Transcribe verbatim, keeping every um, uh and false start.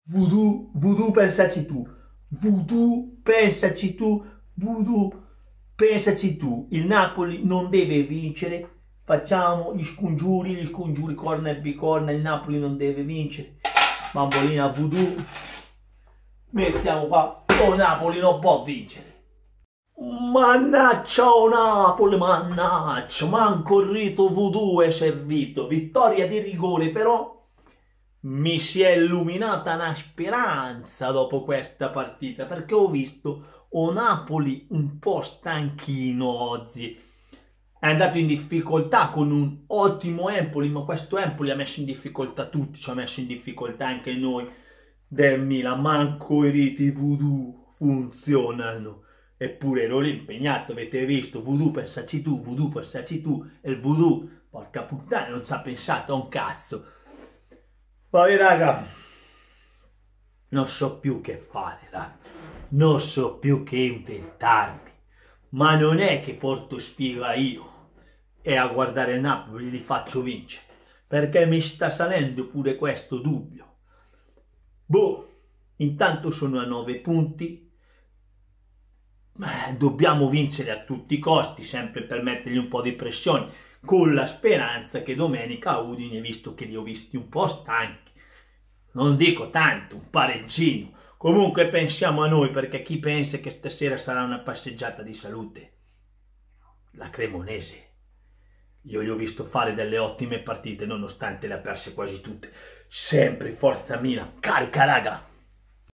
Voodoo, voodoo pensaci tu, voodoo pensaci tu, voodoo pensaci tu. Il Napoli non deve vincere, facciamo gli scongiuri, gli scongiuri corna e bicorna, il Napoli non deve vincere. Bambolina voodoo, mettiamo qua, oh Napoli non può vincere. Mannaggia o Napoli, mannaggia, manco il rito voodoo è servito, vittoria di rigore però. Mi si è illuminata una speranza dopo questa partita, perché ho visto o Napoli un po' stanchino oggi. È andato in difficoltà con un ottimo Empoli, ma questo Empoli ha messo in difficoltà tutti, ci ha messo in difficoltà anche noi del Milan. Manco i riti voodoo funzionano. Eppure ero lì impegnato, avete visto, voodoo pensaci tu, voodoo pensaci tu, e il voodoo, porca puttana, non ci ha pensato a un cazzo. Poi raga, non so più che fare, raga. Non so più che inventarmi, ma non è che porto sfiga io e a guardare il Napoli li faccio vincere, perché mi sta salendo pure questo dubbio. Boh, intanto sono a nove punti, dobbiamo vincere a tutti i costi, sempre per mettergli un po' di pressione, con la speranza che domenica a Udine, visto che li ho visti un po' stanchi, non dico tanto, un pareggino, comunque pensiamo a noi, perché chi pensa che stasera sarà una passeggiata di salute? La Cremonese. Io gli ho visto fare delle ottime partite, nonostante le ha perse quasi tutte. Sempre forza Milan, carica raga!